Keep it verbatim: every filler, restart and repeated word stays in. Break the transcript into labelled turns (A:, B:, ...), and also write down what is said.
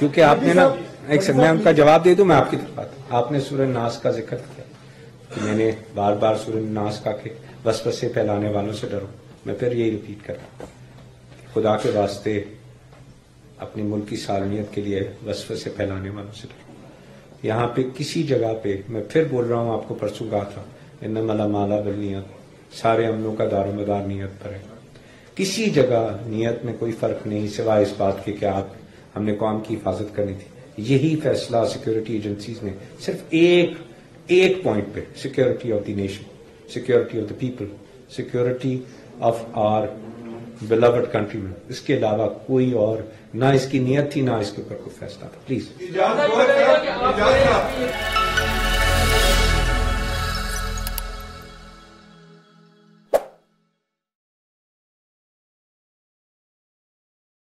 A: क्योंकि आपने ना एक सेकंड में उनका जवाब दे दूं, मैं आपकी तरफ आता हूं। आपने सूरह नास का जिक्र किया कि मैंने बार बार सूरह नास का के वसवसे फैलाने वालों से डरो। मैं फिर यही रिपीट कर रहा हूं, खुदा के वास्ते अपने मुल्क की सालमियत के लिए वसवसे फैलाने वालों से डरो। यहाँ पे किसी जगह पे मैं फिर बोल रहा हूँ, आपको परसों कहा था, इन्नमल माला बिन्नियत, सारे अमलों का दारोमदार नियत पर है। किसी जगह नियत में कोई फर्क नहीं सिवाय इस बात के कि आप हमने कौम की हिफाजत करनी थी। यही फैसला सिक्योरिटी एजेंसीज ने सिर्फ एक एक पॉइंट पे, security of the nation, security of the people, security of our beloved country में, इसके अलावा कोई और ना इसकी नियत थी ना इसके ऊपर कोई फैसला था। प्लीज